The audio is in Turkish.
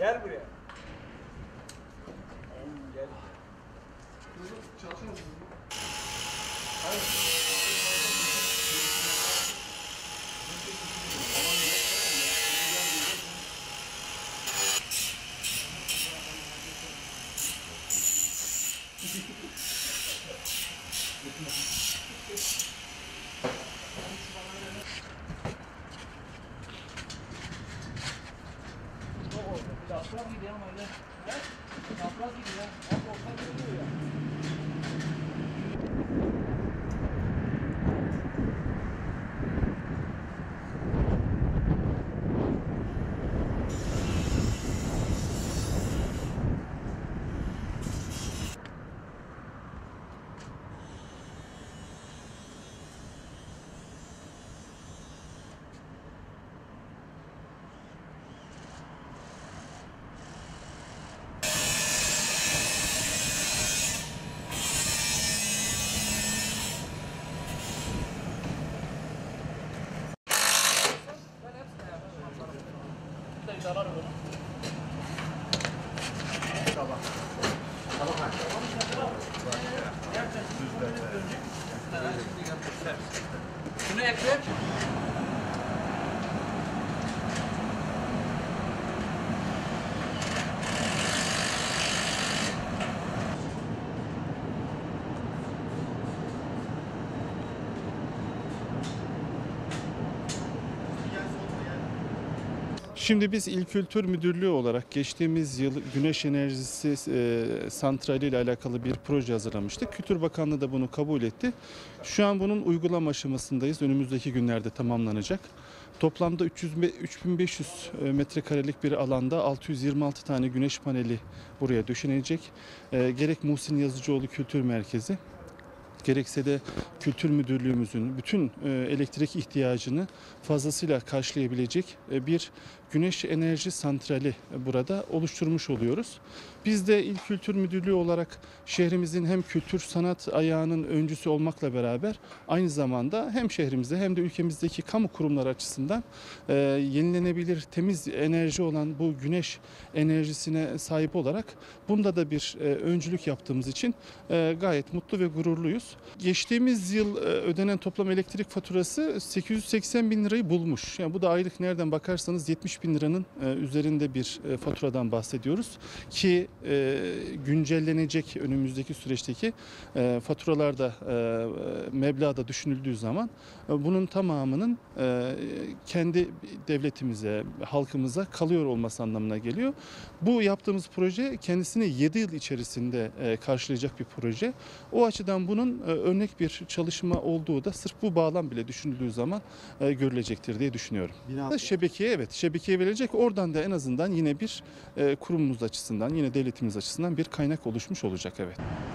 Gel buraya. Oğlum gel. Çalışıyor musun? Hayır. Yaprak gibi ama öyle. Yaprak gibi ya. Bak orta görüyor ya. Zarar olur. Sabah. Sabah kaç? Şunu ekle. Şimdi biz İl Kültür Müdürlüğü olarak geçtiğimiz yıl güneş enerjisi santrali ile alakalı bir proje hazırlamıştık. Kültür Bakanlığı da bunu kabul etti. Şu an bunun uygulama aşamasındayız. Önümüzdeki günlerde tamamlanacak. Toplamda 3500 metrekarelik bir alanda 626 tane güneş paneli buraya döşenecek. Gerek Muhsin Yazıcıoğlu Kültür Merkezi, gerekse de Kültür Müdürlüğümüzün bütün elektrik ihtiyacını fazlasıyla karşılayabilecek bir güneş enerji santrali burada oluşturmuş oluyoruz. Biz de İl Kültür Müdürlüğü olarak şehrimizin hem kültür sanat ayağının öncüsü olmakla beraber aynı zamanda hem şehrimizde hem de ülkemizdeki kamu kurumları açısından yenilenebilir temiz enerji olan bu güneş enerjisine sahip olarak bunda da bir öncülük yaptığımız için gayet mutlu ve gururluyuz. Geçtiğimiz yıl ödenen toplam elektrik faturası 880 bin lirayı bulmuş. Yani bu da aylık nereden bakarsanız 70 bin liranın üzerinde bir faturadan bahsediyoruz. Ki güncellenecek önümüzdeki süreçteki faturalarda meblağ da düşünüldüğü zaman bunun tamamının kendi devletimize, halkımıza kalıyor olması anlamına geliyor. Bu yaptığımız proje kendisini 7 yıl içerisinde karşılayacak bir proje. O açıdan bunun örnek bir çalışma olduğu da sırf bu bağlam bile düşünüldüğü zaman görülecektir diye düşünüyorum. Şebekeye verilecek. Oradan da en azından yine bir kurumumuz açısından, yine devletimiz açısından bir kaynak oluşmuş olacak, evet.